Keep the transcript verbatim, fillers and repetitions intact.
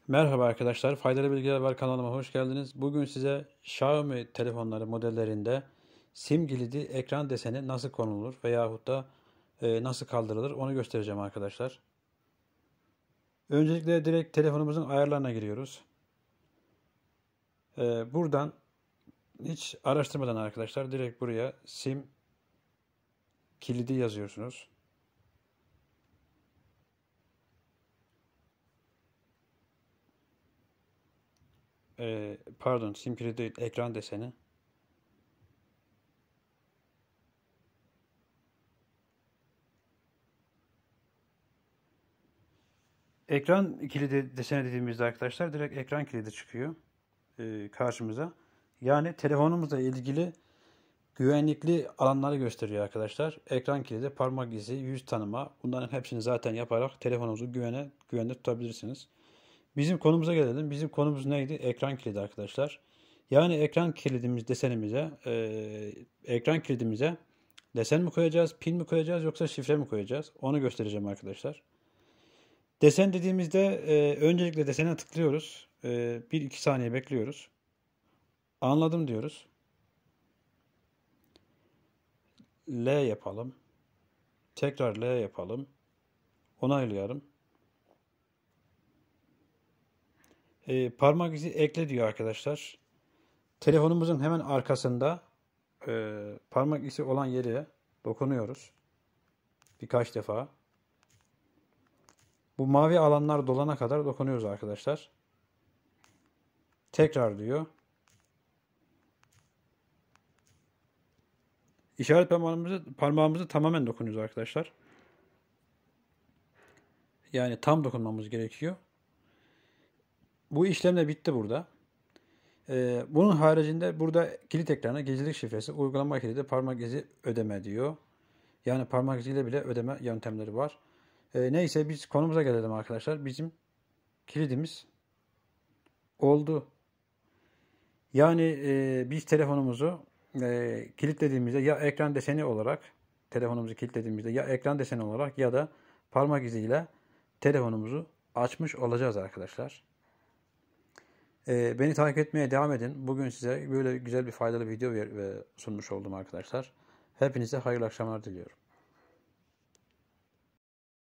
Merhaba arkadaşlar, Faydalı Bilgiler Var kanalıma hoş geldiniz. Bugün size Xiaomi telefonları modellerinde sim kilidi ekran deseni nasıl konulur veyahut da e, nasıl kaldırılır onu göstereceğim arkadaşlar. Öncelikle direkt telefonumuzun ayarlarına giriyoruz. E, buradan hiç araştırmadan arkadaşlar direkt buraya sim kilidi yazıyorsunuz. E, pardon, sim kilidi değil, ekran deseni. Ekran kilidi deseni dediğimizde arkadaşlar direkt ekran kilidi çıkıyor e, karşımıza. Yani telefonumuzla ilgili güvenlikli alanları gösteriyor arkadaşlar. Ekran kilidi, parmak izi, yüz tanıma. Bunların hepsini zaten yaparak telefonunuzu güvene, güvende tutabilirsiniz. Bizim konumuza gelelim. Bizim konumuz neydi? Ekran kilidi arkadaşlar. Yani ekran kilidimiz desenimize, e, ekran kilidimize desen mi koyacağız, pin mi koyacağız yoksa şifre mi koyacağız? Onu göstereceğim arkadaşlar. Desen dediğimizde e, öncelikle desene tıklıyoruz. E, bir iki saniye bekliyoruz. Anladım diyoruz. L yapalım. Tekrar L yapalım. Onaylıyorum. E, parmak izi ekle diyor arkadaşlar. Telefonumuzun hemen arkasında e, parmak izi olan yere dokunuyoruz. Birkaç defa. Bu mavi alanlar dolana kadar dokunuyoruz arkadaşlar. Tekrar diyor. İşaret parmağımızı, parmağımızı tamamen dokunuyoruz arkadaşlar. Yani tam dokunmamız gerekiyor. Bu işlem de bitti burada. Ee, bunun haricinde burada kilit ekranı, gizlilik şifresi, uygulama kilidi, parmak izi ödeme diyor. Yani parmak iziyle bile ödeme yöntemleri var. Ee, neyse biz konumuza gelelim arkadaşlar. Bizim kilidimiz oldu. Yani e, biz telefonumuzu e, kilitlediğimizde ya ekran deseni olarak telefonumuzu kilitlediğimizde ya ekran deseni olarak ya da parmak iziyle telefonumuzu açmış olacağız arkadaşlar. E, beni takip etmeye devam edin. Bugün size böyle güzel bir faydalı video ver, ve sunmuş oldum arkadaşlar. Hepinize hayırlı akşamlar diliyorum.